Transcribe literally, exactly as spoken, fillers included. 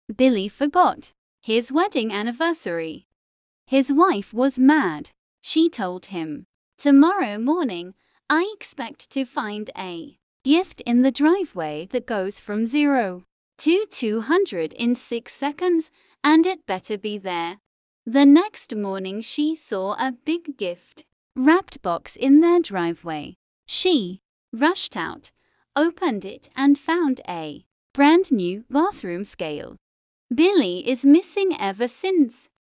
Billy forgot his wedding anniversary. His wife was mad. She told him, "Tomorrow morning, I expect to find a gift in the driveway that goes from zero to two hundred in six seconds, and it better be there." The next morning she saw a big gift wrapped box in their driveway. She rushed out, opened it, and found a brand new bathroom scale. Billy is missing ever since.